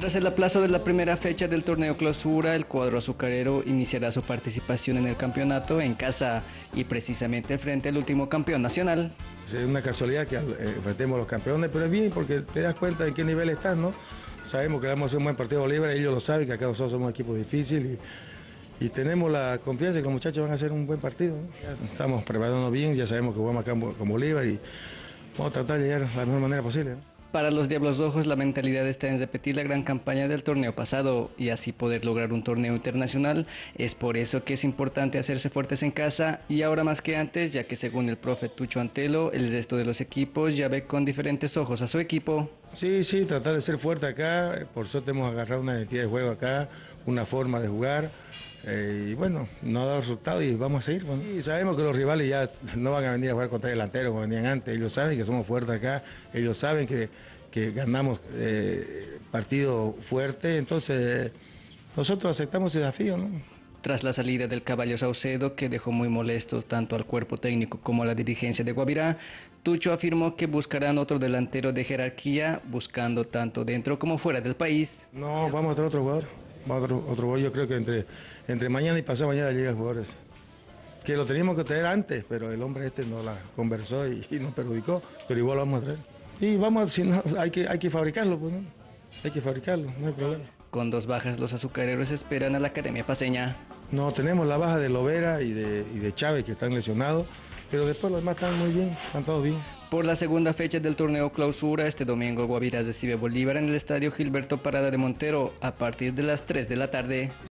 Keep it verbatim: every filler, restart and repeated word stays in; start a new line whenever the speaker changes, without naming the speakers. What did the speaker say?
Tras el aplazo de la primera fecha del torneo clausura, el cuadro azucarero iniciará su participación en el campeonato en casa y precisamente frente al último campeón nacional.
Es una casualidad que eh, enfrentemos a los campeones, pero es bien porque te das cuenta en qué nivel estás, ¿no? Sabemos que vamos a hacer un buen partido a Bolívar, ellos lo saben que acá nosotros somos un equipo difícil y, y tenemos la confianza de que los muchachos van a hacer un buen partido, ¿no? Ya estamos preparándonos bien, ya sabemos que jugamos acá con Bolívar y vamos a tratar de llegar de la mejor manera posible, ¿no?
Para los Diablos Rojos la mentalidad está en repetir la gran campaña del torneo pasado y así poder lograr un torneo internacional. Es por eso que es importante hacerse fuertes en casa y ahora más que antes, ya que según el profe Tucho Antelo, el resto de los equipos ya ve con diferentes ojos a su equipo.
Sí, sí, tratar de ser fuerte acá, por suerte hemos agarrado una identidad de juego acá, una forma de jugar. Eh, y bueno, no ha dado resultado y vamos a seguir. Bueno. Y sabemos que los rivales ya no van a venir a jugar contra el delantero como venían antes, ellos saben que somos fuertes acá, ellos saben que, que ganamos eh, partido fuerte, entonces nosotros aceptamos el desafío, ¿no?
Tras la salida del Caballo Saucedo, que dejó muy molestos tanto al cuerpo técnico como a la dirigencia de Guavirá, Tucho afirmó que buscarán otro delantero de jerarquía, buscando tanto dentro como fuera del país.
No, vamos a traer otro jugador. Otro, otro gol, yo creo que entre, entre mañana y pasado mañana llega el jugador ese. Que lo teníamos que traer antes, pero el hombre este no la conversó y, y nos perjudicó, pero igual lo vamos a traer. Y vamos, si no, hay que, hay que fabricarlo, pues, ¿no? Hay que fabricarlo, no hay problema.
Con dos bajas, los azucareros esperan a la Academia Paceña.
No, tenemos la baja de Lovera y de, y de Chávez, que están lesionados, pero después los demás están muy bien, están todos bien.
Por la segunda fecha del torneo clausura, este domingo Guavirá recibe a Bolívar en el estadio Gilberto Parada de Montero a partir de las tres de la tarde.